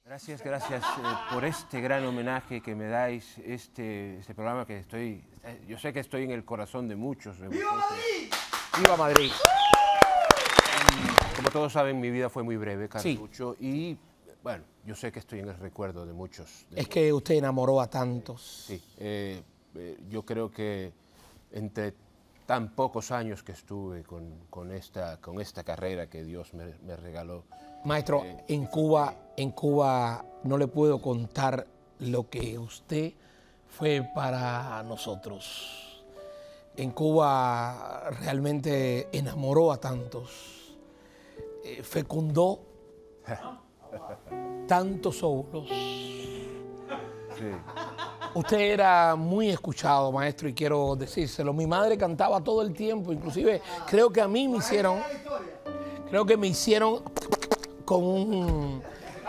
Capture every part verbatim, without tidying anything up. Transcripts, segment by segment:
Gracias, gracias eh, por este gran homenaje que me dais, este, este programa que estoy... Eh, yo sé que estoy en el corazón de muchos. De ¡Viva Madrid! ¡Viva Madrid! Como todos saben, mi vida fue muy breve, Carlucho, sí. Y bueno, yo sé que estoy en el recuerdo de muchos. De es muchos. Que usted enamoró a tantos. Sí, eh, eh, yo creo que entre tan pocos años que estuve con, con, esta, con esta carrera que Dios me, me regaló. Maestro, eh, en Cuba, en Cuba no le puedo contar lo que usted fue para nosotros. En Cuba realmente enamoró a tantos, eh, fecundó tantos óvulos. Sí. Usted era muy escuchado, maestro, y quiero decírselo. Mi madre cantaba todo el tiempo, inclusive creo que a mí me hicieron, creo que me hicieron con un,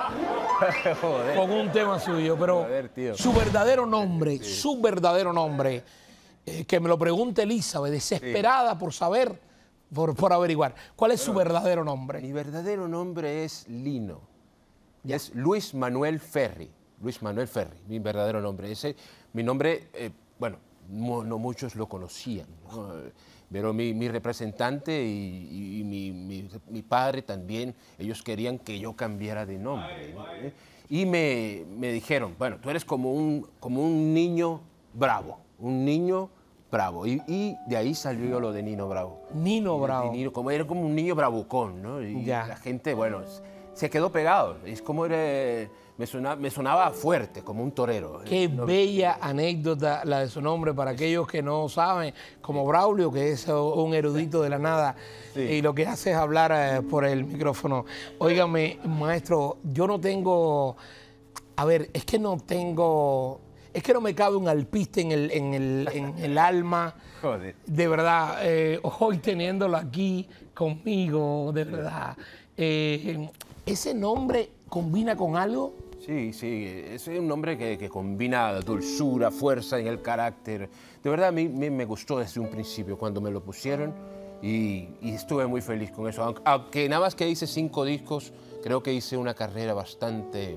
con un tema suyo, pero Joder, su verdadero nombre, sí. su verdadero nombre, eh, que me lo pregunte Elizabeth, desesperada sí. por saber, por, por averiguar. ¿Cuál es bueno, su verdadero nombre? Mi verdadero nombre es Lino, ¿ya? Es Luis Manuel Ferri. Luis Manuel Ferri, mi verdadero nombre. Ese, mi nombre, eh, bueno, no, no muchos lo conocían, ¿no? Pero mi, mi representante y, y mi, mi, mi padre también, ellos querían que yo cambiara de nombre, ¿no? Y me, me dijeron, bueno, tú eres como un, como un niño bravo, un niño bravo. Y, y de ahí salió lo de Nino Bravo. Nino y Bravo. Nino, como era como un niño bravucón, ¿no? Y ya. la gente, bueno, se quedó pegado. Es como era... Me sonaba, me sonaba fuerte, como un torero. Qué no, bella anécdota la de su nombre para aquellos que no saben, como Braulio, que es un erudito de la nada, sí. y lo que hace es hablar eh, por el micrófono. Óigame, maestro, yo no tengo... A ver, es que no tengo... Es que no me cabe un alpiste en el, en el, en el alma. Joder. De verdad, eh, hoy teniéndolo aquí conmigo, de verdad. Eh, ¿Ese nombre combina con algo? Sí, sí, es un nombre que, que combina dulzura, fuerza en el carácter. De verdad, a mí, mí me gustó desde un principio cuando me lo pusieron y, y estuve muy feliz con eso. Aunque, aunque nada más que hice cinco discos, creo que hice una carrera bastante...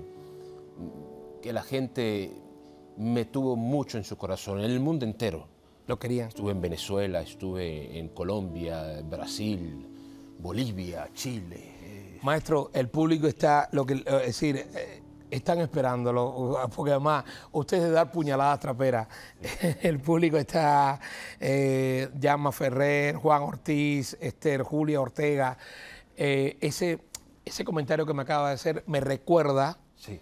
que la gente me tuvo mucho en su corazón, en el mundo entero. Lo querían. Estuve en Venezuela, estuve en Colombia, Brasil, Bolivia, Chile. Maestro, el público está, lo que, es decir, eh, están esperándolo, porque además usted es de dar puñaladas traperas. El público está, eh, Llama Ferrer, Juan Ortiz, Esther, Julia Ortega. Eh, ese, ese comentario que me acaba de hacer me recuerda, sí.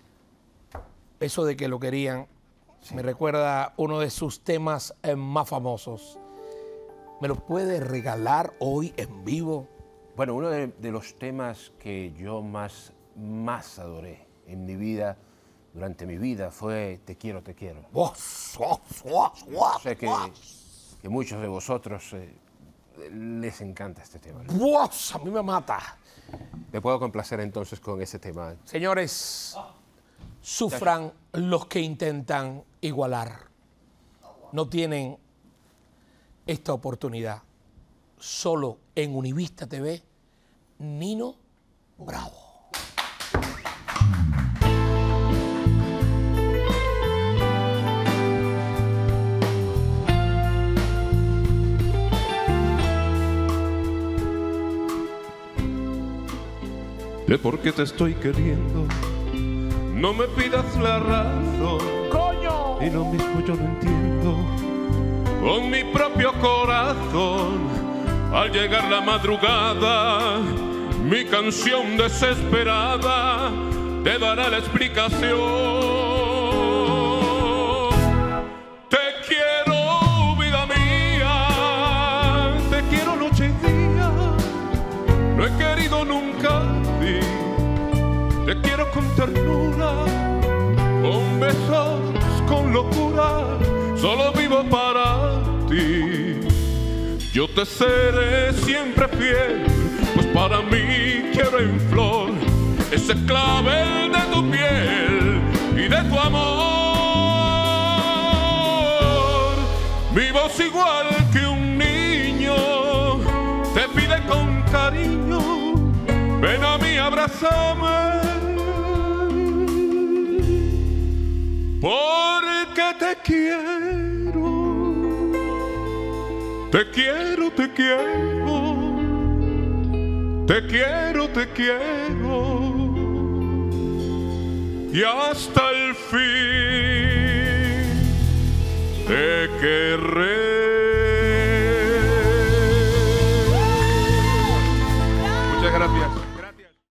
eso de que lo querían, sí. me recuerda uno de sus temas eh, más famosos. ¿Me lo puede regalar hoy en vivo? Bueno, uno de, de los temas que yo más, más adoré en mi vida, durante mi vida, fue Te quiero, te quiero. Sé que, que muchos de vosotros eh, les encanta este tema, ¿no? ¡Vos! A mí me mata. Te puedo complacer entonces con ese tema. Señores, sufran los que intentan igualar. No tienen esta oportunidad. Solo en Univista T V, Nino Bravo. De por qué te estoy queriendo, no me pidas la razón. ¡Coño! Y lo mismo yo no entiendo con mi propio corazón. Al llegar la madrugada, mi canción desesperada te dará la explicación. Te quiero, vida mía, te quiero noche y día. No he querido nunca a ti. Te quiero con ternura, con besos, con locura. Solo vivo para ti. Yo te seré siempre fiel, pues para mí quiero en flor ese clavel de tu piel y de tu amor. Mi voz igual que un niño te pide con cariño, ven a mí, abrázame. quiero, te quiero, te quiero, te quiero, te quiero, y hasta el fin te querré.